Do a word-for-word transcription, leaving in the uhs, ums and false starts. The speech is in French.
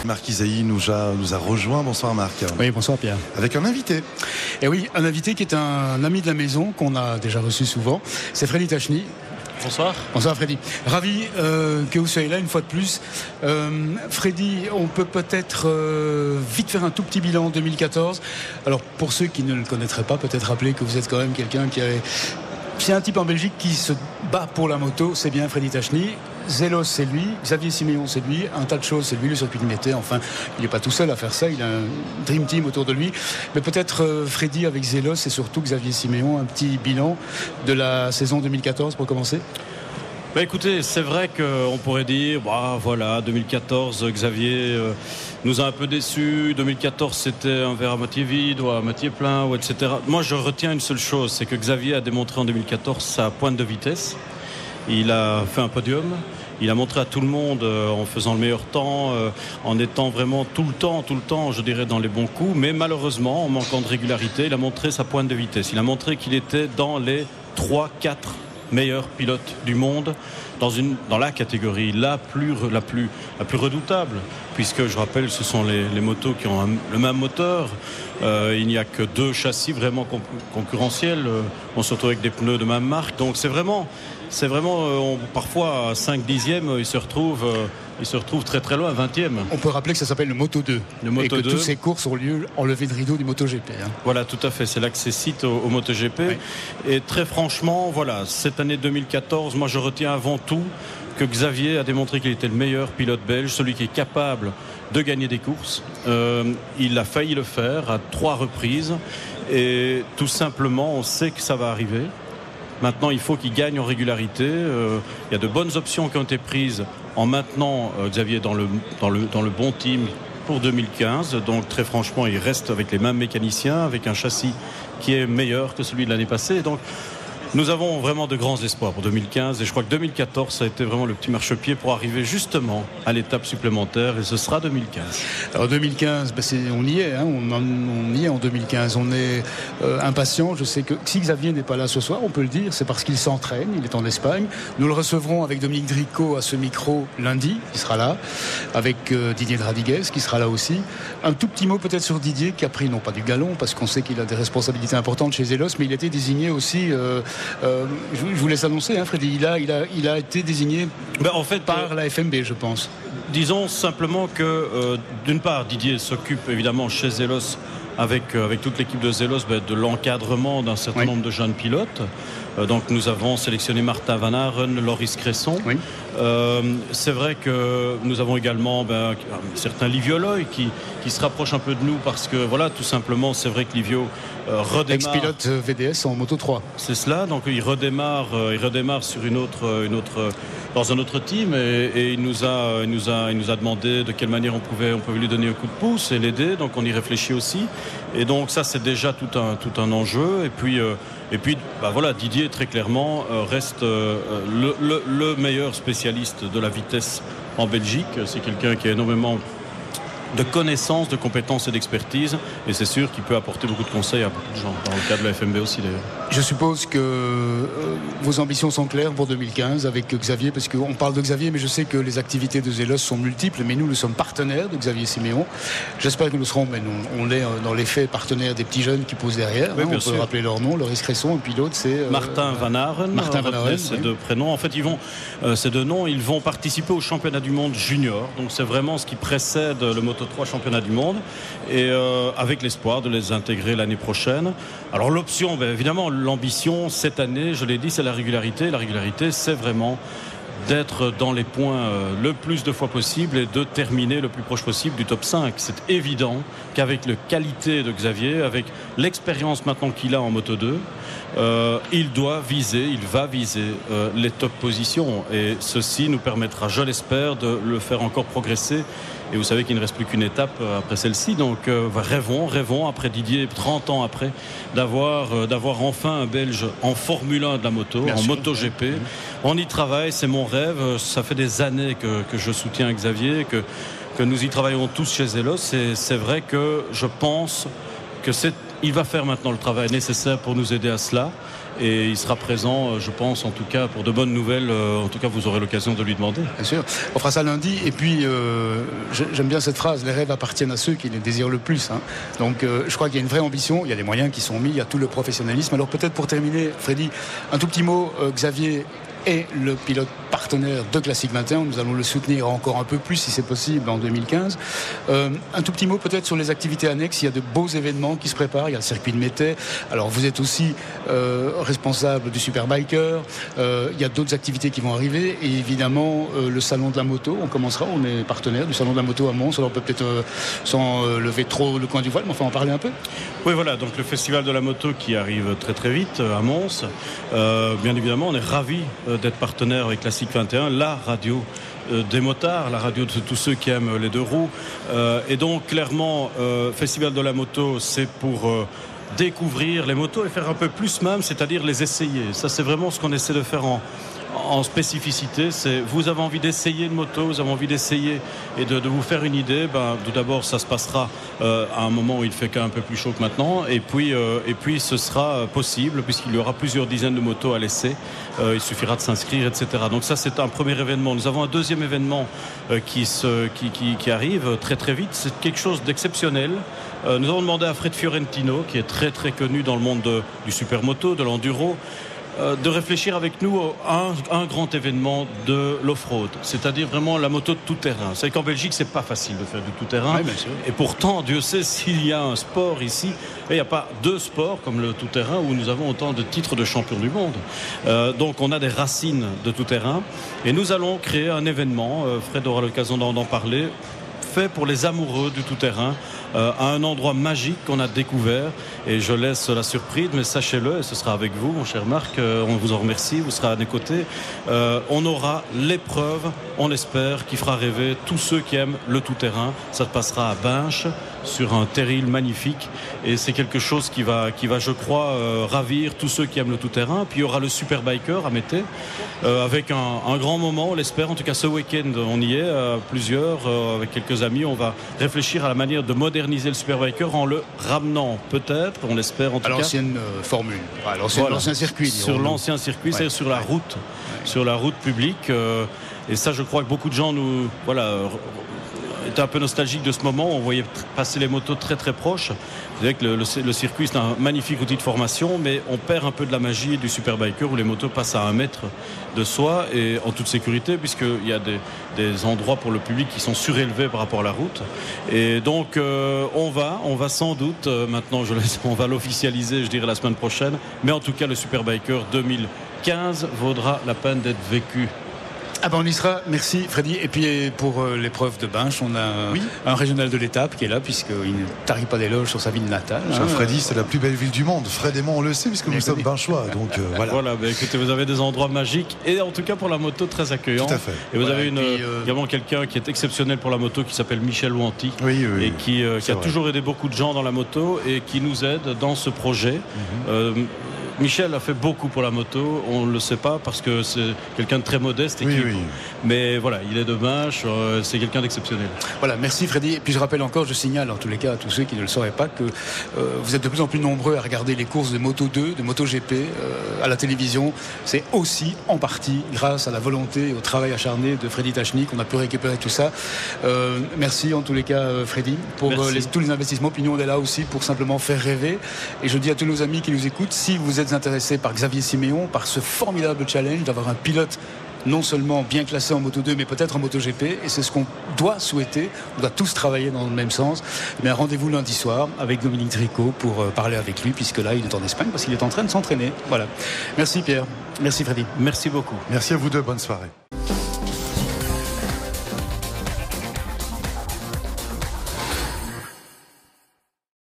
Marc Isaïe nous a, nous a rejoint. Bonsoir Marc. Oui, bonsoir Pierre. Avec un invité. Et oui, un invité qui est un ami de la maison qu'on a déjà reçu souvent. C'est Freddy Tachny. Bonsoir. Bonsoir Freddy. Ravi euh, que vous soyez là une fois de plus. Euh, Freddy, on peut peut-être euh, vite faire un tout petit bilan deux mille quatorze. Alors pour ceux qui ne le connaîtraient pas, peut-être rappeler que vous êtes quand même quelqu'un qui a... C'est un type en Belgique qui se bat pour la moto, c'est bien Freddy Tachny. Zelos, c'est lui. Xavier Siméon, c'est lui. Un tas de choses, c'est lui. Le circuit de Mété, enfin, il n'est pas tout seul à faire ça. Il a un dream team autour de lui. Mais peut-être euh, Freddy avec Zelos et surtout Xavier Siméon, un petit bilan de la saison deux mille quatorze pour commencer. Bah écoutez, c'est vrai qu'on pourrait dire, bah, voilà, deux mille quatorze, Xavier euh, nous a un peu déçus. deux mille quatorze, c'était un verre à moitié vide ou à moitié plein, ou et cetera. Moi, je retiens une seule chose, c'est que Xavier a démontré en deux mille quatorze sa pointe de vitesse. Il a fait un podium. Il a montré à tout le monde euh, en faisant le meilleur temps, euh, en étant vraiment tout le temps, tout le temps, je dirais, dans les bons coups. Mais malheureusement, en manquant de régularité, il a montré sa pointe de vitesse. Il a montré qu'il était dans les trois quatre meilleurs pilotes du monde dans, une, dans la catégorie la plus, la, plus, la plus redoutable. Puisque, je rappelle, ce sont les, les motos qui ont un, le même moteur. Euh, il n'y a que deux châssis vraiment concurrentiels. Euh, on se retrouve avec des pneus de même marque. Donc c'est vraiment... C'est vraiment, euh, on, parfois à cinq dixièmes, il se retrouve, euh, il se retrouve très très loin, vingtième. On peut rappeler que ça s'appelle le Moto deux. Le Moto et que deux. toutes ces courses ont lieu en levée de rideau du MotoGP. Hein. Voilà, tout à fait. C'est l'accès-site au, au MotoGP. Oui. Et très franchement, voilà, cette année deux mille quatorze, moi je retiens avant tout que Xavier a démontré qu'il était le meilleur pilote belge, celui qui est capable de gagner des courses. Euh, il a failli le faire à trois reprises. Et tout simplement, on sait que ça va arriver. Maintenant, il faut qu'il gagne en régularité. Euh, il y a de bonnes options qui ont été prises en maintenant euh, Xavier dans le, dans, le, dans le bon team pour deux mille quinze. Donc, très franchement, il reste avec les mêmes mécaniciens, avec un châssis qui est meilleur que celui de l'année passée. Donc, nous avons vraiment de grands espoirs pour deux mille quinze et je crois que deux mille quatorze ça a été vraiment le petit marchepied pour arriver justement à l'étape supplémentaire et ce sera deux mille quinze. Alors deux mille quinze, ben c'est, on y est, hein, on, en, on y est en deux mille quinze. On est euh, impatient. Je sais que si Xavier n'est pas là ce soir, on peut le dire, c'est parce qu'il s'entraîne, il est en Espagne. Nous le recevrons avec Dominique Dricot à ce micro lundi, qui sera là, avec euh, Didier Dradiguez qui sera là aussi. Un tout petit mot peut-être sur Didier qui a pris non pas du galon parce qu'on sait qu'il a des responsabilités importantes chez Zelos, mais il a été désigné aussi. Euh, Euh, je vous laisse annoncer, hein, Freddy. Il a, il a, il a été désigné ben, en fait, par euh, la F M B, je pense. Disons simplement que, euh, d'une part, Didier s'occupe évidemment chez Zelos, avec, euh, avec toute l'équipe de Zelos, ben, de l'encadrement d'un certain oui. nombre de jeunes pilotes. Euh, donc nous avons sélectionné Martin Van Aren, Loris Cresson. Oui. Euh, c'est vrai que nous avons également ben, un certain Livio Loy qui, qui se rapproche un peu de nous parce que voilà, tout simplement, c'est vrai que Livio euh, redémarre. Ex-pilote V D S en Moto trois. C'est cela, donc il redémarre, euh, il redémarre sur une autre, une autre, dans un autre team et, et il, nous a, il, nous a, il nous a demandé de quelle manière on pouvait, on pouvait lui donner un coup de pouce et l'aider, donc on y réfléchit aussi. Et donc ça, c'est déjà tout un, tout un enjeu. Et puis, euh, et puis bah voilà, Didier, très clairement, euh, reste euh, le, le, le meilleur spécialiste de la vitesse en Belgique. C'est quelqu'un qui a énormément de connaissances, de compétences et d'expertise et c'est sûr qu'il peut apporter beaucoup de conseils à beaucoup de gens dans le cadre de la F M B aussi d'ailleurs. Je suppose que euh, vos ambitions sont claires pour deux mille quinze avec Xavier, parce qu'on parle de Xavier mais je sais que les activités de Zelos sont multiples, mais nous nous sommes partenaires de Xavier Siméon. J'espère que nous serons, mais nous, on est dans les faits partenaires des petits jeunes qui posent derrière, oui, hein, on sûr. peut rappeler leur nom, Loris Cresson, et puis l'autre c'est euh, Martin Van Aren. Martin Van Aren, ces oui. deux prénoms. En fait ils vont, euh, ces deux noms, ils vont participer au championnat du monde junior, donc c'est vraiment ce qui précède le Moto trois championnat du monde et euh, avec l'espoir de les intégrer l'année prochaine. Alors l'option, ben, évidemment l'ambition cette année, je l'ai dit, c'est la régularité. La régularité, c'est vraiment d'être dans les points euh, le plus de fois possible et de terminer le plus proche possible du top cinq. C'est évident qu'avec la qualité de Xavier, avec l'expérience maintenant qu'il a en Moto deux, euh, il doit viser, il va viser euh, les top positions et ceci nous permettra, je l'espère, de le faire encore progresser. Et vous savez qu'il ne reste plus qu'une étape après celle-ci. Donc euh, rêvons, rêvons après Didier, trente ans après, d'avoir, euh, d'avoir enfin un Belge en Formule un de la moto, Bien en sûr. MotoGP. Mmh. On y travaille, c'est mon rêve. Ça fait des années que, que je soutiens Xavier, que, que nous y travaillons tous chez Zelos. C'est, c'est vrai que je pense que c'est, il va faire maintenant le travail nécessaire pour nous aider à cela. et il sera présent, je pense, en tout cas, pour de bonnes nouvelles. En tout cas, vous aurez l'occasion de lui demander. Bien sûr. On fera ça lundi. Et puis, euh, j'aime bien cette phrase, les rêves appartiennent à ceux qui les désirent le plus. Hein. Donc, euh, je crois qu'il y a une vraie ambition. Il y a les moyens qui sont mis, il y a tout le professionnalisme. Alors, peut-être pour terminer, Freddy, un tout petit mot. Euh, Xavier est le pilote partenaire de Classique vingt et un. Nous allons le soutenir encore un peu plus, si c'est possible, en deux mille quinze. Euh, un tout petit mot peut-être sur les activités annexes. Il y a de beaux événements qui se préparent. Il y a le circuit de Métais. Alors, vous êtes aussi euh, responsable du Superbiker. Euh, il y a d'autres activités qui vont arriver. Et évidemment, euh, le salon de la moto. On commencera. On est partenaire du salon de la moto à Mons. Alors, on peut peut-être, euh, sans euh, lever trop le coin du voile, mais enfin en parler un peu. Oui, voilà. Donc, le festival de la moto qui arrive très très vite à Mons. Euh, bien évidemment, on est ravis d'être partenaire avec Classique vingt et un, la radio euh, des motards, la radio de tous ceux qui aiment les deux roues. Euh, et donc, clairement, euh, Festival de la moto, c'est pour euh, découvrir les motos et faire un peu plus même, c'est-à-dire les essayer. Ça, c'est vraiment ce qu'on essaie de faire en, en spécificité. C'est, vous avez envie d'essayer une moto, vous avez envie d'essayer et de, de vous faire une idée. Ben, tout d'abord, ça se passera euh, à un moment où il fait quand même un peu plus chaud que maintenant. Et puis, euh, et puis ce sera possible, puisqu'il y aura plusieurs dizaines de motos à l'essai. Euh, il suffira de s'inscrire, et cetera. Donc ça, c'est un premier événement. Nous avons un deuxième événement euh, qui, se, qui, qui, qui arrive très très vite. C'est quelque chose d'exceptionnel. Euh, nous avons demandé à Fred Fiorentino, qui est très très connu dans le monde de, du supermoto, de l'enduro, euh, de réfléchir avec nous à un, un grand événement de l'off-road, c'est-à-dire vraiment la moto de tout-terrain. C'est qu'en Belgique, c'est pas facile de faire du tout-terrain. Oui, bien sûr. Et pourtant, Dieu sait s'il y a un sport ici. Et il n'y a pas deux sports comme le tout-terrain où nous avons autant de titres de champion du monde. Euh, donc on a des racines de tout-terrain. Et nous allons créer un événement, euh, Fred aura l'occasion d'en, d'en parler, fait pour les amoureux du tout-terrain, euh, à un endroit magique qu'on a découvert. Et je laisse la surprise, mais sachez-le, et ce sera avec vous, mon cher Marc, euh, on vous en remercie, vous serez à nos côtés. Euh, on aura l'épreuve, on espère, qui fera rêver tous ceux qui aiment le tout-terrain. Ça se passera à Binche, sur un terril magnifique, et c'est quelque chose qui va, qui va je crois, euh, ravir tous ceux qui aiment le tout-terrain. Puis il y aura le Superbiker à Mété, euh, avec un, un grand moment, on l'espère. En tout cas, ce week-end, on y est, euh, plusieurs, euh, avec quelques amis. On va réfléchir à la manière de moderniser le Superbiker en le ramenant, peut-être, on l'espère en tout à cas. l'ancienne euh, formule, à l'ancien, voilà. l'ancien circuit. Sur l'ancien circuit, ouais. C'est-à-dire sur la route, ouais. Sur la route publique. Euh, et ça, je crois que beaucoup de gens nous, voilà, étaient un peu nostalgiques de ce moment. On voyait passer les motos très très proches. Vous savez que le, le, le circuit, c'est un magnifique outil de formation, mais on perd un peu de la magie du Superbiker où les motos passent à un mètre de soi et en toute sécurité, puisqu'il y a des, des endroits pour le public qui sont surélevés par rapport à la route. Et donc euh, on va, on va sans doute, euh, maintenant je laisse, on va l'officialiser, je dirais la semaine prochaine, mais en tout cas le Superbiker deux mille quinze vaudra la peine d'être vécu. Ah ben on y sera, merci Freddy. Et puis pour euh, l'épreuve de Binche, on a oui. un régional de l'étape qui est là, puisqu'il ne tarit pas d'éloges sur sa ville natale. Hein. Freddy, c'est la plus belle ville du monde. Fred et moi, on le sait, puisque nous oui, sommes binchois. Donc euh, voilà. Voilà, bah, écoutez, vous avez des endroits magiques, et en tout cas pour la moto, très accueillant. Tout à fait. Et vous voilà, avez une, puis, euh... également quelqu'un qui est exceptionnel pour la moto, qui s'appelle Michel Wanty, oui, oui, et qui, euh, qui a vrai. toujours aidé beaucoup de gens dans la moto, et qui nous aide dans ce projet. Mm-hmm. euh, Michel a fait beaucoup pour la moto, on ne le sait pas parce que c'est quelqu'un de très modeste et oui, qui... oui. mais voilà, il est de Binche, euh, c'est quelqu'un d'exceptionnel. Voilà, merci Freddy. Et puis je rappelle encore, je signale en tous les cas à tous ceux qui ne le sauraient pas que euh, vous êtes de plus en plus nombreux à regarder les courses de Moto deux, de MotoGP euh, à la télévision. C'est aussi en partie grâce à la volonté et au travail acharné de Freddy Tachny qu'on a pu récupérer tout ça. Euh, merci en tous les cas Freddy pour euh, les, tous les investissements. Puis nous on est là aussi pour simplement faire rêver. Et je dis à tous nos amis qui nous écoutent, si vous êtes intéressés par Xavier Siméon, par ce formidable challenge d'avoir un pilote non seulement bien classé en Moto deux, mais peut-être en MotoGP, et c'est ce qu'on doit souhaiter, on doit tous travailler dans le même sens. Mais rendez-vous lundi soir avec Dominique Tricot pour parler avec lui, puisque là il est en Espagne, parce qu'il est en train de s'entraîner. Voilà. Merci Pierre, merci Freddy. Merci beaucoup. Merci à vous deux, bonne soirée.